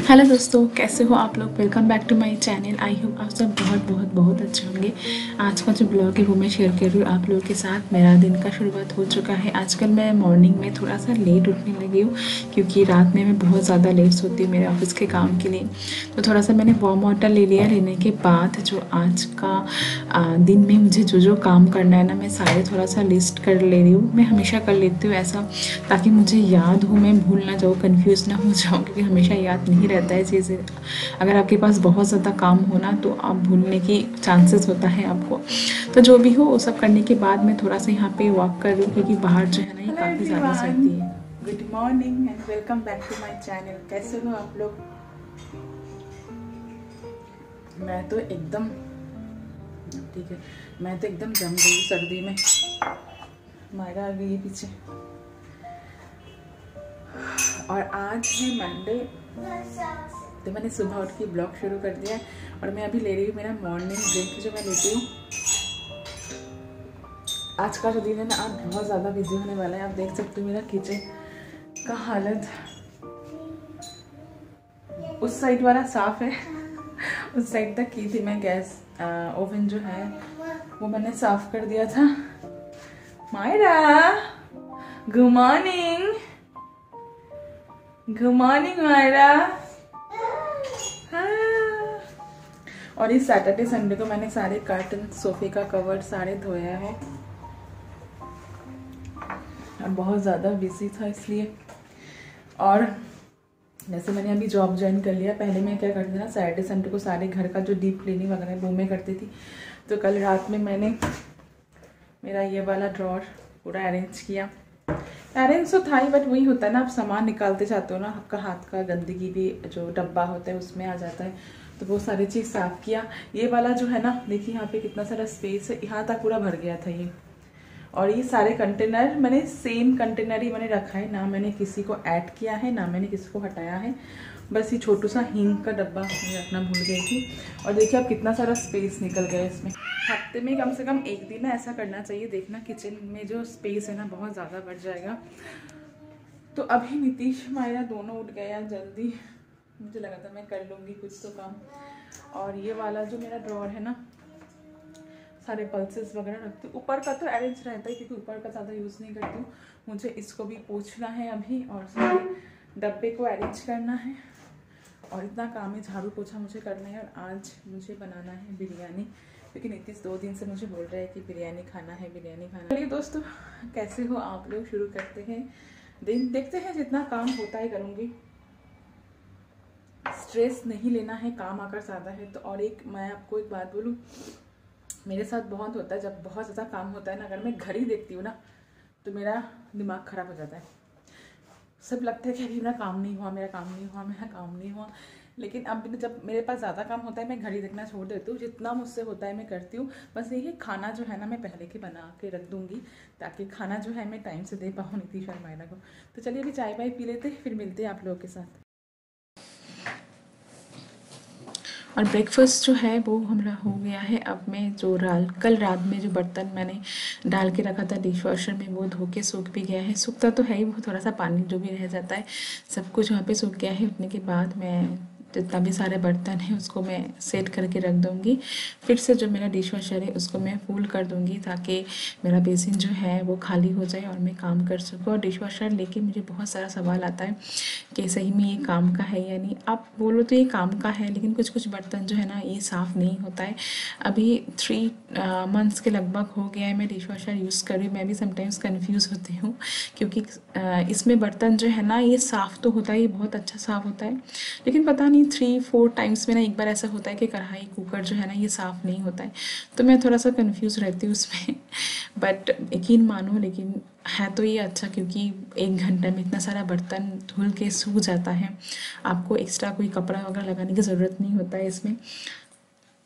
Hello दोस्तों, कैसे हो आप लोग। Welcome back to my channel. I hope आप सब बहुत बहुत बहुत अच्छे होंगे। आज का जो ब्लॉग है वो मैं शेयर कर रही हूँ आप लोगों के साथ। मेरा दिन का शुरुआत हो चुका है। आजकल मैं मॉर्निंग में थोड़ा सा लेट उठने लगी हूँ क्योंकि रात में मैं बहुत ज़्यादा लेट सोती हूँ मेरे ऑफिस के काम के लिए। तो थोड़ा सा मैंने वार्म वाटर ले लिया। लेने के बाद जो आज का दिन में मुझे जो जो काम करना है ना, मैं सारे थोड़ा सा लिस्ट कर ले रही हूँ। मैं हमेशा कर लेती हूँ ऐसा, ताकि मुझे याद हो, मैं भूल ना जाऊँ, कंफ्यूज ना हो जाऊँ, क्योंकि हमेशा याद नहीं रहता है चीज़ें। अगर आपके पास बहुत ज़्यादा काम हो ना, तो आप भूलने की चांसेस होता है आपको। तो जो भी हो वो सब करने के बाद मैं थोड़ा सा यहाँ पे वॉक कर रही हूँ, क्योंकि बाहर जो है ना ये काफ़ी ज़्यादा सर्दी है। Good morning and welcome back to my channel. कैसे हो आप लोग। मैं तो एकदम ठीक है, मैं तो एकदम जम गई सर्दी में। मायरा आ गई है पीछे। और आज है मंडे, तो मैंने सुबह उठ के ब्लॉग शुरू कर दिया। और मैं अभी ले रही हूँ मेरा मॉर्निंग ड्रिंक जो मैं लेती हूँ। आज का जो दिन है ना, आज बहुत ज़्यादा बिजी होने वाला है। आप देख सकते हो मेरा किचन का हालत। उस साइड वाला साफ है उस साइड तक की थी मैं। गैस ओवन जो है वो मैंने साफ कर दिया था। Myra good morning. Good morning Myra. हाँ। और इस सैटरडे संडे को मैंने सारे कर्टन, सोफे का कवर सारे धोया है। और बहुत ज़्यादा बिजी था इसलिए। और जैसे मैंने अभी जॉब ज्वाइन कर लिया, पहले मैं क्या करती थी ना, सैटरडे संडे को सारे घर का जो डीप क्लीनिंग वगैरह वो मैं करती थी। तो कल रात में मैंने मेरा ये वाला ड्रॉर पूरा अरेंज किया। अरेंज तो था ही, बट वही होता है ना, आप सामान निकालते जाते हो ना, आपका हाथ का गंदगी भी जो डब्बा होता है उसमें आ जाता है। तो वो सारी चीज़ साफ किया। ये वाला जो है ना, देखिए यहाँ पे कितना सारा स्पेस है, यहाँ तक पूरा भर गया था ये। और ये सारे कंटेनर मैंने सेम कंटेनर ही मैंने रखा है, ना मैंने किसी को ऐड किया है ना मैंने किसी को हटाया है। बस ये छोटू सा हींग का डब्बा मैं रखना भूल गई थी। और देखिए अब कितना सारा स्पेस निकल गया इसमें। हफ्ते में कम से कम एक दिन ना ऐसा करना चाहिए। देखना किचन में जो स्पेस है ना बहुत ज़्यादा बढ़ जाएगा। तो अभी नीतीश मायरा दोनों उठ गया जल्दी। मुझे लगा था मैं कर लूँगी कुछ तो काम। और ये वाला जो मेरा ड्रॉर है ना, सारे पल्सेस वगैरह रखती हूँ। ऊपर का तो अरेंज रहता है क्योंकि ऊपर का ज़्यादा यूज़ नहीं करती हूँ। मुझे इसको भी पोंछना है अभी, और सारे डब्बे को अरेंज करना है। और इतना काम है, झाड़ू पोछा मुझे करना है। और आज मुझे बनाना है बिरयानी, क्योंकि नीतीश 2 दिन से मुझे बोल रहा है कि बिरयानी खाना है, बिरयानी खाना है। चलिए दोस्तों, कैसे हो आप लोग, शुरू करते हैं दिन। देखते हैं, जितना काम होता है करूँगी। स्ट्रेस नहीं लेना है, काम आकर ज़्यादा है तो। और एक मैं आपको एक बात बोलूँ, मेरे साथ बहुत होता है, जब बहुत ज़्यादा काम होता है ना, अगर मैं घड़ी देखती हूँ ना तो मेरा दिमाग ख़राब हो जाता है। सब लगता है कि अभी मेरा काम नहीं हुआ, मेरा काम नहीं हुआ, मेरा काम नहीं हुआ। लेकिन अब जब मेरे पास ज़्यादा काम होता है, मैं घड़ी देखना छोड़ देती हूँ। जितना मुझसे होता है मैं करती हूँ। बस यही खाना जो है ना, मैं पहले के बना के रख दूँगी, ताकि खाना जो है मैं टाइम से दे पाऊँ नीतीश और मायरा को। तो चलिए अभी चाय वाय पी लेते, फिर मिलते हैं आप लोगों के साथ। और ब्रेकफास्ट जो है वो हमारा हो गया है। अब मैं जो कल रात में जो बर्तन मैंने डाल के रखा था डिश वॉशर में, वो धो के सूख भी गया है। सूखता तो है ही, वो थोड़ा सा पानी जो भी रह जाता है सब कुछ वहाँ पे सूख गया है। उठने के बाद मैं जितना भी सारे बर्तन हैं उसको मैं सेट करके रख दूँगी। फिर से जो मेरा डिश वॉशर है उसको मैं फुल कर दूँगी, ताकि मेरा बेसिन जो है वो खाली हो जाए और मैं काम कर सकूँ। और डिश वॉशर लेके मुझे बहुत सारा सवाल आता है कि सही में ये काम का है या नहीं। आप बोलो तो ये काम का है, लेकिन कुछ कुछ बर्तन जो है ना ये साफ़ नहीं होता है। अभी 3 मंथ्स के लगभग हो गया है मैं डिश वॉशर यूज़ कर रही हूँ। मैं भी समटाइम्स कंफ्यूज होती हूँ, क्योंकि इसमें बर्तन जो है ना ये साफ़ तो होता है, ये बहुत अच्छा साफ़ होता है, लेकिन पता नहीं 3-4 टाइम्स में ना एक बार ऐसा होता है कि कढ़ाई कुकर जो है ना ये साफ़ नहीं होता है। तो मैं थोड़ा सा कंफ्यूज रहती हूँ उसमें बट यकीन मानो, लेकिन है तो ये अच्छा, क्योंकि 1 घंटे में इतना सारा बर्तन धुल के सूख जाता है। आपको एक्स्ट्रा कोई कपड़ा वगैरह लगाने की ज़रूरत नहीं होता है इसमें।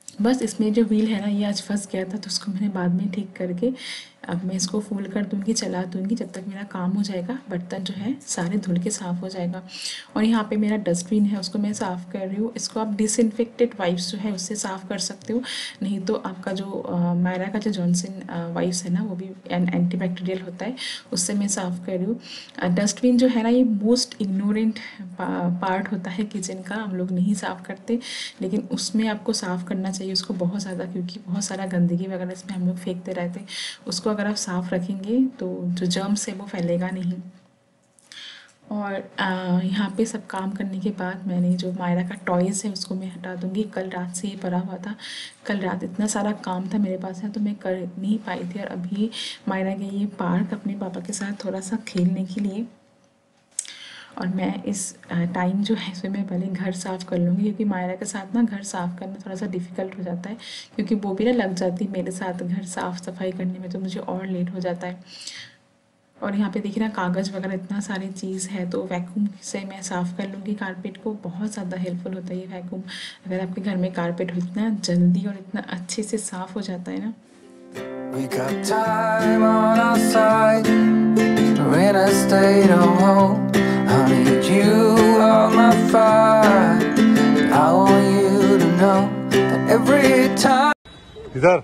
बस इसमें जो व्हील है ना ये आज फंस गया था, तो उसको मैंने बाद में ठीक करके अब मैं इसको फुल कर दूँगी, चला दूँगी। जब तक मेरा काम हो जाएगा बर्तन जो है सारे धुल के साफ़ हो जाएगा। और यहाँ पे मेरा डस्टबिन है उसको मैं साफ़ कर रही हूँ। इसको आप डिसइंफेक्टेड वाइप्स जो है उससे साफ़ कर सकते हो, नहीं तो आपका जो मायरा का जो जॉनसन वाइप्स है ना वो भी एंटीबैक्टीरियल होता है, उससे मैं साफ़ कर रही हूँ। डस्टबिन जो है ना ये मोस्ट इग्नोरेंट पार्ट होता है किचन का, हम लोग नहीं साफ़ करते, लेकिन उसमें आपको साफ़ करना चाहिए उसको बहुत ज़्यादा, क्योंकि बहुत सारा गंदगी वगैरह इसमें हम लोग फेंकते रहते हैं। उसको अगर आप साफ़ रखेंगे तो जो जर्म्स है वो फैलेगा नहीं। और यहाँ पे सब काम करने के बाद मैंने जो मायरा का टॉयज़ है उसको मैं हटा दूँगी। कल रात से ये पड़ा हुआ था, कल रात इतना सारा काम था मेरे पास है तो मैं कर नहीं पाई थी। और अभी मायरा गई है पार्क अपने पापा के साथ थोड़ा सा खेलने के लिए, और मैं इस टाइम जो है इसमें मैं पहले घर साफ़ कर लूँगी, क्योंकि मायरा के साथ ना घर साफ़ करना थोड़ा सा डिफ़िकल्ट हो जाता है, क्योंकि वो भी ना लग जाती है मेरे साथ घर साफ़ सफाई करने में, तो मुझे और लेट हो जाता है। और यहाँ पे देखिए ना कागज़ वगैरह इतना सारी चीज़ है, तो वैक्यूम से मैं साफ़ कर लूँगी कारपेट को। बहुत ज़्यादा हेल्पफुल होता है ये वैक्यूम, अगर आपके घर में कारपेट हो इतना जल्दी और इतना अच्छे से साफ़ हो जाता है ना। We got time on our side, we're in a state of home. I need you on my fire. I want you to know that every time. इधर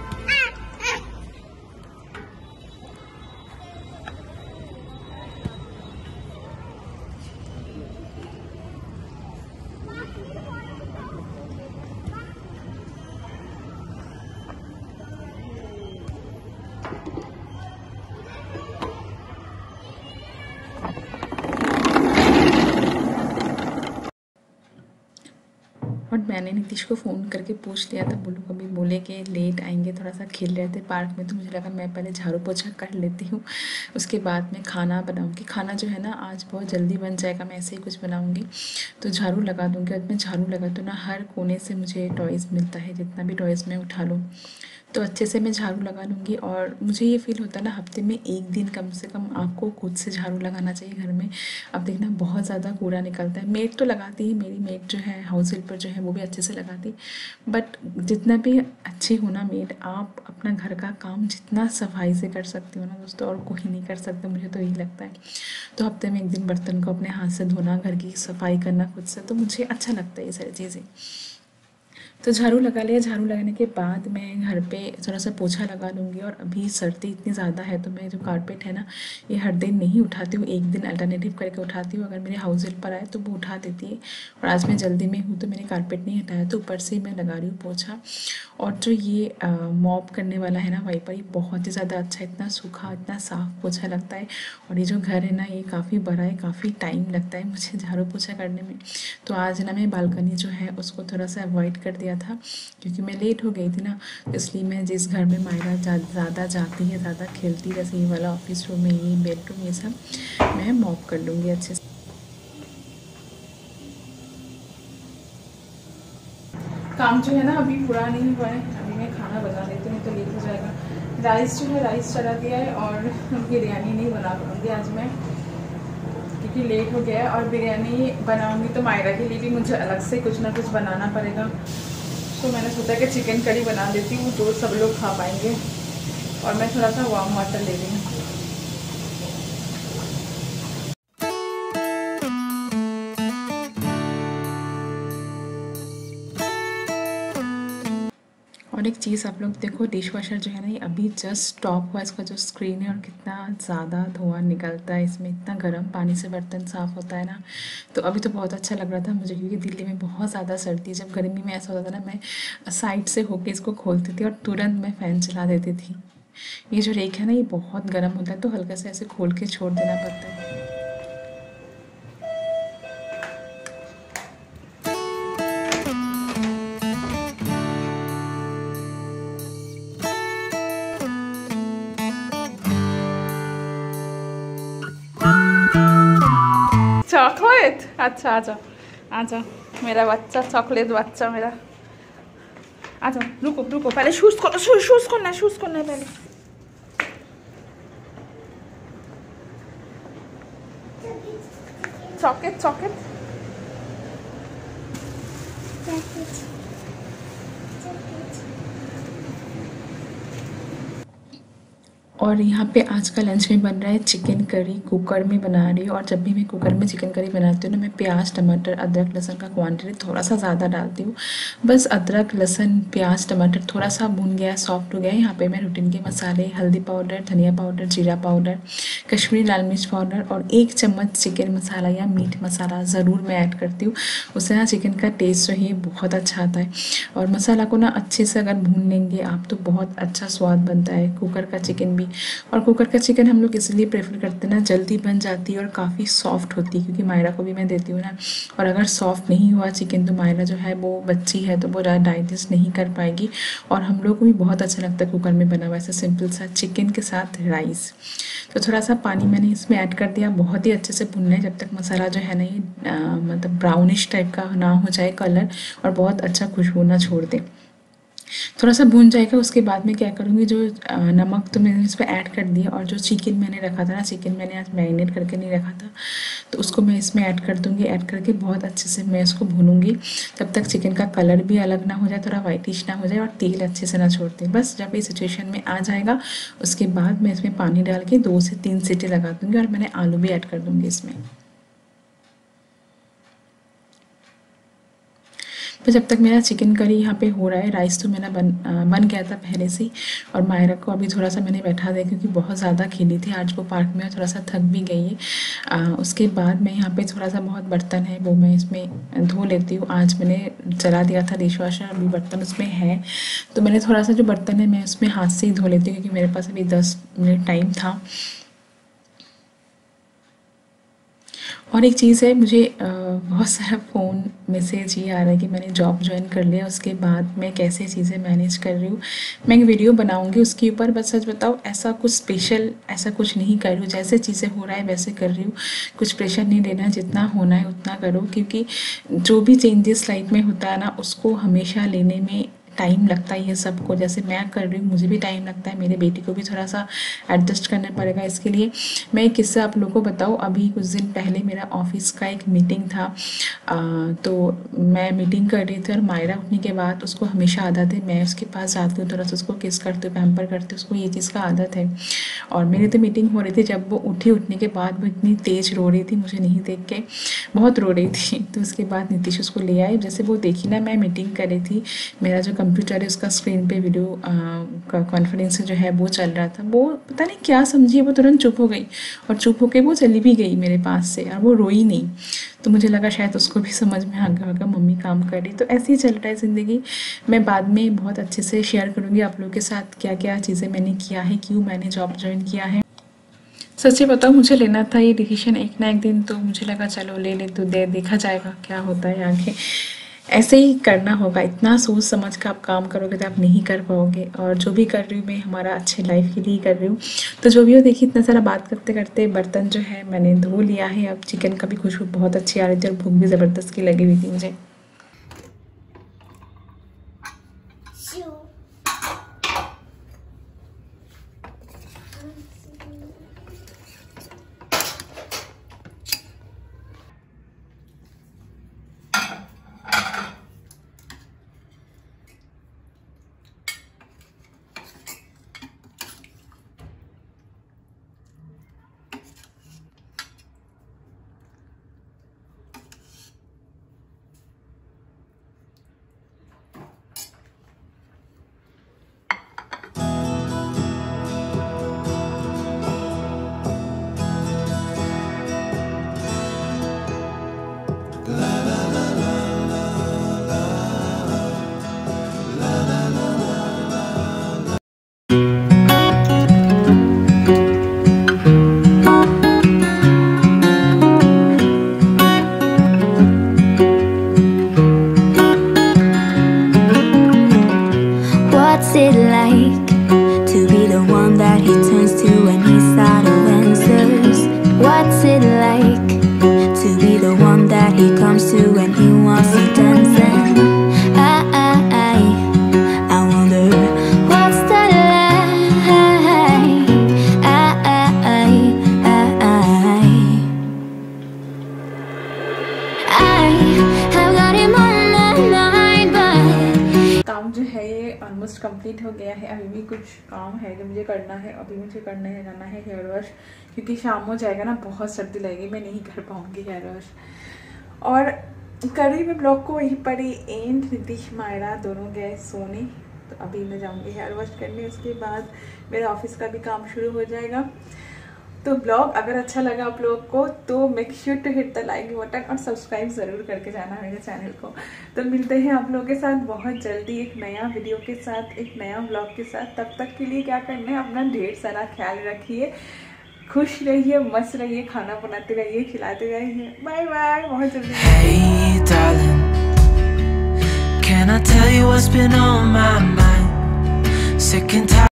और मैंने नीतीश को फ़ोन करके पूछ लिया था, बोलू कभी बोले कि लेट आएंगे, थोड़ा सा खेल रहे थे पार्क में, तो मुझे लगा मैं पहले झाड़ू पोछा कर लेती हूँ, उसके बाद मैं खाना बनाऊँगी। खाना जो है ना आज बहुत जल्दी बन जाएगा, मैं ऐसे ही कुछ बनाऊँगी, तो झाड़ू लगा दूँगी। और मैं झाड़ू लगा तो ना हर कोने से मुझे टॉयज़ मिलता है, जितना भी टॉयज़ मैं उठा लूँ तो अच्छे से मैं झाड़ू लगा लूँगी। और मुझे ये फ़ील होता है ना हफ्ते में एक दिन कम से कम आपको खुद से झाड़ू लगाना चाहिए घर में। अब देखना बहुत ज़्यादा कूड़ा निकलता है, मेड तो लगाती है, मेरी मेड जो है हाउस हेल्पर जो है वो भी अच्छे से लगाती, बट जितना भी अच्छी हो ना मेड, आप अपना घर का काम जितना सफाई से कर सकते हो ना दोस्तों, और कोई नहीं कर सकता, मुझे तो यही लगता है। तो हफ्ते में एक दिन बर्तन को अपने हाथ से धोना, घर की सफाई करना खुद से, तो मुझे अच्छा लगता है ये सारी चीज़ें। तो झाड़ू लगा लिया, झाड़ू लगाने के बाद मैं घर पे थोड़ा सा पोछा लगा लूँगी। और अभी सर्दी इतनी ज़्यादा है तो मैं जो कारपेट है ना ये हर दिन नहीं उठाती हूँ, एक दिन अल्टरनेटिव करके उठाती हूँ। अगर मेरे हाउस हेल्पर आए तो वो उठा देती है, और आज मैं जल्दी में हूँ तो मैंने कारपेट नहीं हटाया, तो ऊपर से मैं लगा रही हूँ पोछा। और जो ये मॉप करने वाला है ना वाइपर, ये बहुत ही ज़्यादा अच्छा, इतना सूखा इतना साफ पोछा लगता है। और ये जो घर है ना ये काफ़ी बड़ा है, काफ़ी टाइम लगता है मुझे झाड़ू पोछा करने में। तो आज ना मैं बालकनी जो है उसको थोड़ा सा अवॉइड कर दिया था, क्योंकि मैं लेट हो गई थी ना, तो इसलिए मैं जिस घर में मायरा ज़्यादा जाती है, ज़्यादा खेलती, जैसे ये वाला ऑफिस रूम है, ये बेडरूम, ये सब मैं मॉप कर लूँगी अच्छे से। काम जो है ना अभी पूरा नहीं हुआ है, अभी मैं खाना बना लेती हूँ तो लेट हो जाएगा। राइस जो है राइस चढ़ा दिया है, और बिरयानी नहीं बना पाऊँगी आज मैं क्योंकि लेट हो गया है। और बिरयानी बनाऊँगी तो मायरा के लिए भी मुझे अलग से कुछ ना कुछ बनाना पड़ेगा, तो मैंने सोचा कि चिकन करी बना देती हूँ तो सब लोग खा पाएंगे। और मैं थोड़ा सा वार्म वाटर ले रही हूँ। और एक चीज़ आप लोग देखो, डिश वॉशर जो है ना ये अभी जस्ट स्टॉप हुआ, इसका जो स्क्रीन है, और कितना ज़्यादा धुआं निकलता है इसमें, इतना गर्म पानी से बर्तन साफ़ होता है ना। तो अभी तो बहुत अच्छा लग रहा था मुझे, क्योंकि दिल्ली में बहुत ज़्यादा सर्दी है, जब गर्मी में ऐसा होता था ना मैं साइड से होके इसको खोलती थी और तुरंत मैं फ़ैन चला देती थी। ये जो रेक है ना ये बहुत गर्म होता है, तो हल्का से ऐसे खोल के छोड़ देना पड़ता है। चॉकलेट, अच्छा आ जाओ आ जाओ मेरा बच्चा, चॉकलेट बच्चा मेरा, आ जाओ। रुको रुको पहले शूज़ खोलो, शूज़ खोलना है, शूज़ खोलना है पहले। चॉकलेट चॉकलेट और यहाँ पे आज का लंच में बन रहा है चिकन करी। कुकर में बना रही हूँ, और जब भी मैं कुकर में चिकन करी बनाती हूँ ना, मैं प्याज टमाटर अदरक लहसुन का क्वांटिटी थोड़ा सा ज़्यादा डालती हूँ। बस अदरक लहसुन प्याज टमाटर थोड़ा सा भून गया, सॉफ्ट हो गया। यहाँ पे मैं रूटीन के मसाले हल्दी पाउडर, धनिया पाउडर, जीरा पाउडर, कश्मीरी लाल मिर्च पाउडर और 1 चम्मच चिकन मसाला या मीट मसाला ज़रूर मैं ऐड करती हूँ। उससे ना चिकन का टेस्ट जो है बहुत अच्छा आता है। और मसाला को ना अच्छे से अगर भून लेंगे आप तो बहुत अच्छा स्वाद बनता है कुकर का चिकन भी। और कुकर का चिकन हम लोग इसलिए प्रेफर करते हैं ना, जल्दी बन जाती है और काफ़ी सॉफ्ट होती है, क्योंकि मायरा को भी मैं देती हूँ ना। और अगर सॉफ्ट नहीं हुआ चिकन तो मायरा जो है वो बच्ची है तो वो डाइजेस्ट नहीं कर पाएगी। और हम लोग को भी बहुत अच्छा लगता है कुकर में बना हुआ ऐसा सिंपल सा चिकन के साथ राइस। तो थोड़ा सा पानी मैंने इसमें ऐड कर दिया। बहुत ही अच्छे से भुनना है जब तक मसाला जो है ना ये मतलब ब्राउनिश टाइप का ना हो जाए कलर, और बहुत अच्छा खुशबू ना छोड़ दे। थोड़ा सा भून जाएगा उसके बाद में क्या करूँगी, जो नमक तो मैंने इस पर ऐड कर दिया, और जो चिकन मैंने रखा था ना, चिकन मैंने आज मैरिनेट करके नहीं रखा था, तो उसको मैं इसमें ऐड कर दूँगी। ऐड करके बहुत अच्छे से मैं इसको भूनूंगी तब तक चिकन का कलर भी अलग ना हो जाए, थोड़ा वाइटिश ना हो जाए और तेल अच्छे से ना छोड़ दे। बस जब ये सिचुएशन में आ जाएगा उसके बाद मैं इसमें पानी डाल के 2 से 3 सीटी लगा दूँगी, और मैंने आलू भी ऐड कर दूँगी इसमें। तो जब तक मेरा चिकन करी यहाँ पे हो रहा है, राइस तो मेरा बन गया था पहले से ही। और मायरा को अभी थोड़ा सा मैंने बैठा दिया क्योंकि बहुत ज़्यादा खेली थी आज वो पार्क में, और थोड़ा सा थक भी गई है। उसके बाद मैं यहाँ पे थोड़ा सा बहुत बर्तन है वो मैं इसमें धो लेती हूँ। आज मैंने चला दिया था डिश वॉशर, अभी बर्तन उसमें है तो मैंने थोड़ा सा जो बर्तन है मैं उसमें हाथ से ही धो लेती हूँ, क्योंकि मेरे पास अभी 10 मिनट टाइम था। और एक चीज़ है, मुझे बहुत सारा फ़ोन मैसेज ये आ रहा है कि मैंने जॉब ज्वाइन कर लिया, उसके बाद मैं कैसे चीज़ें मैनेज कर रही हूँ। मैं एक वीडियो बनाऊँगी उसके ऊपर। बस सच बताओ, ऐसा कुछ स्पेशल ऐसा कुछ नहीं कर रही हूँ, जैसे चीज़ें हो रहा है वैसे कर रही हूँ। कुछ प्रेशर नहीं लेना, जितना होना है उतना करो, क्योंकि जो भी चेंजेस लाइफ में होता है ना उसको हमेशा लेने में टाइम लगता ही है सबको। जैसे मैं कर रही हूँ मुझे भी टाइम लगता है, मेरे बेटी को भी थोड़ा सा एडजस्ट करना पड़ेगा। इसके लिए मैं एक किस्सा आप लोगों को बताऊँ। अभी कुछ दिन पहले मेरा ऑफिस का एक मीटिंग था, तो मैं मीटिंग कर रही थी, और मायरा उठने के बाद उसको हमेशा आदत है मैं उसके पास जाती हूँ, थोड़ा सा उसको किस करती हूँ, पैम्पर करती हूँ, उसको ये चीज़ का आदत है। और मेरी तो मीटिंग हो रही थी, जब वो उठी उठने के बाद वो इतनी तेज़ रो रही थी, मुझे नहीं देख के बहुत रो रही थी। तो उसके बाद नीतीश उसको ले आए। जैसे वो देखी ना मैं मीटिंग कर रही थी, मेरा जो कंप्यूटर है उसका स्क्रीन पे वीडियो का कॉन्फ्रेंस जो है वो चल रहा था, वो पता नहीं क्या समझी, वो तुरंत चुप हो गई, और चुप होके वो चली भी गई मेरे पास से, और वो रोई नहीं। तो मुझे लगा शायद उसको भी समझ में आ गया होगा मम्मी काम कर रही। तो ऐसे ही चल रहा है ज़िंदगी। मैं बाद में बहुत अच्छे से शेयर करूँगी आप लोगों के साथ क्या क्या चीज़ें मैंने किया है, क्यों मैंने जॉब ज्वाइन किया है। सच्ची बताऊँ, मुझे लेना था ये डिसीजन एक ना एक दिन, तो मुझे लगा चलो ले ले, तो देखा जाएगा क्या होता है आगे। ऐसे ही करना होगा, इतना सोच समझ कर आप काम करोगे तो आप नहीं कर पाओगे। और जो भी कर रही हूँ मैं हमारा अच्छे लाइफ के लिए कर रही हूँ। तो जो भी हो, देखिए इतना सारा बात करते करते बर्तन जो है मैंने धो लिया है। अब चिकन का भी खुशबू बहुत अच्छी आ रही थी, और भूख भी ज़बरदस्त की लगी हुई थी मुझे। What's it like to be the one that he turns to when he's out of answers? What's it like to be the one that he comes to when he wants to dance? And I wonder what's that like? I have got him on my mind, but काम जो है ये almost complete हो गया है। अभी भी कुछ काम है जो मुझे करना है। अभी मुझे जाना है हेयर वॉश, क्योंकि शाम हो जाएगा ना, बहुत सर्दी लगेगी, मैं नहीं कर पाऊँगी हेयर वॉश। और करी मैं ब्लॉग को वहीं पर ही एंड। नीतीश मायरा दोनों गए सोने, तो अभी मैं जाऊँगी हेयर वॉश करने। उसके बाद मेरा ऑफिस का भी काम शुरू हो जाएगा। तो ब्लॉग अगर अच्छा लगा आप लोग को तो make sure to hit the like button और सब्सक्राइब ज़रूर करके जाना मेरे चैनल को। तो मिलते हैं आप लोगों के साथ बहुत जल्दी एक नया वीडियो के साथ, एक नया ब्लॉग के साथ। तब तक के लिए क्या करना है, अपना ढेर सारा ख्याल रखिए, खुश रहिए, मस्त रहिए, खाना बनाते रहिए, खिलाते रहिए। बाय बाय, बहुत जल्दी। Hey darling, can I tell you what's been on my mind? Sick and tired